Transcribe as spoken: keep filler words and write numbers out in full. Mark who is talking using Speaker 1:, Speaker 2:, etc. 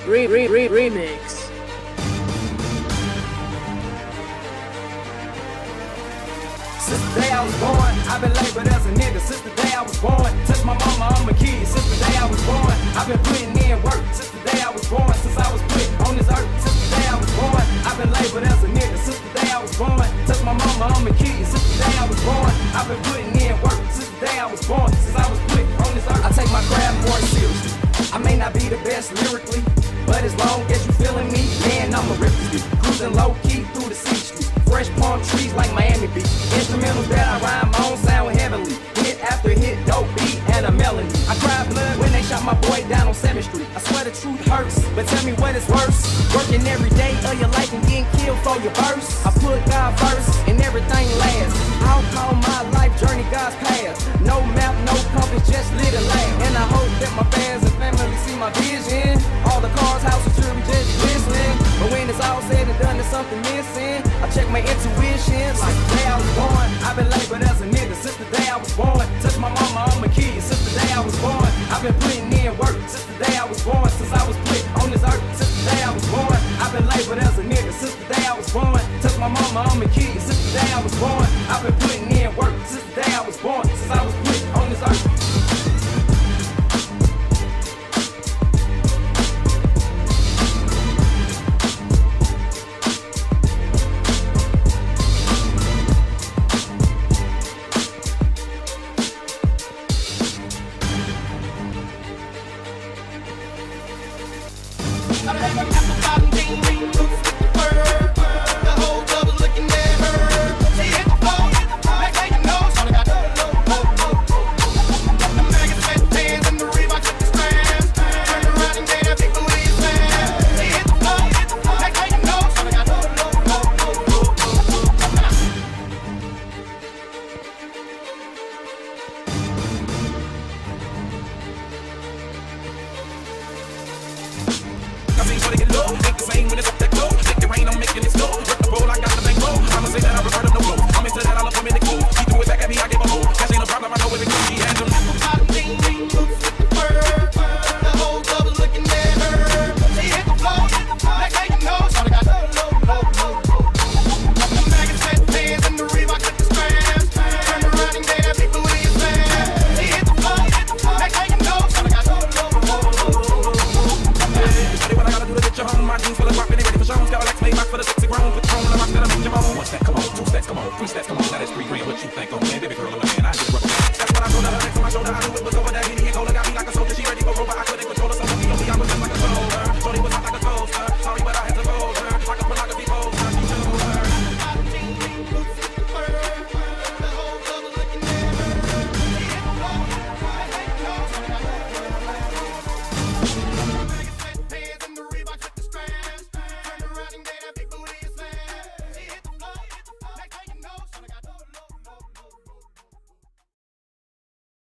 Speaker 1: Re re re remix.
Speaker 2: Since the day I was born, I've been labeled as a nigga. Since the day I was born, touch my mama, I'm a kid. Since the day I was born, I've been putting in work. Since the day I was born, since I was put on this earth. Since the day I was born, I've been labeled as a nigga. Since the day I was born, touch my mama, I'm a kid. Since the day I was born, I've been putting in work. Since the day I was born, since I was put on this earth. I take my craft more seriously. I may not be the best lyrically, but as long as you feeling me, man, I'ma rip this. Cruising low key through the C street. Fresh palm trees like Miami Beach. Instrumentals that I rhyme on sound heavenly. Hit after hit, dope beat and a melody. I cried blood when they shot my boy down on seventh street. I swear the truth hurts, but tell me what is worse. Working every day of your life and getting killed for your verse. I put God first and everything last. I'll call my life journey God's path. No map, no compass, just lit a lamp. And I hope that my fans and family see my vision. All the cars, houses, jewelry, just glistening. But when it's all said and done, there's something missing. I check my intuition. Like the day I was born, I've been labeled as a nigga. Since the day I was born, touch my mama, I'm a kid. Since the day I was born, I've been putting in work. Since the day I was born, since I was put on this earth. Since the day I was born, I've been labeled as a nigga. Since the day I was born, touch my mama, I'm a kid. Since the day I was born, I've been putting